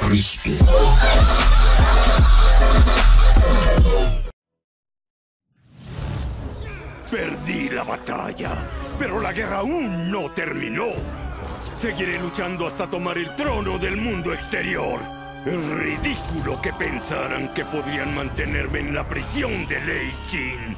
Cristo. Perdí la batalla, pero la guerra aún no terminó. Seguiré luchando hasta tomar el trono del mundo exterior. Es ridículo que pensaran que podrían mantenerme en la prisión de Lei Jin.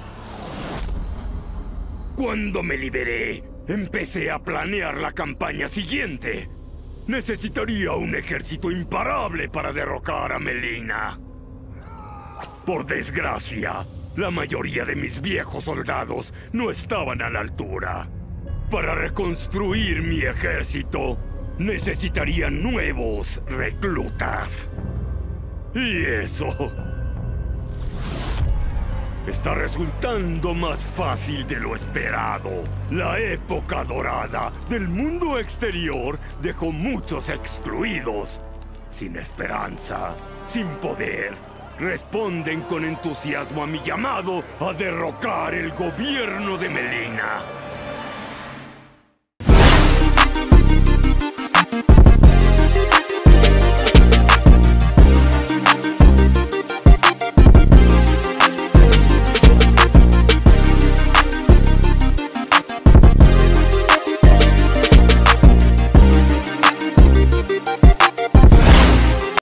Cuando me liberé, empecé a planear la campaña siguiente. Necesitaría un ejército imparable para derrocar a Melina. Por desgracia, la mayoría de mis viejos soldados no estaban a la altura. Para reconstruir mi ejército, necesitaría nuevos reclutas. Y eso está resultando más fácil de lo esperado. La época dorada del mundo exterior dejó muchos excluidos, sin esperanza, sin poder. Responden con entusiasmo a mi llamado a derrocar el gobierno de Melina.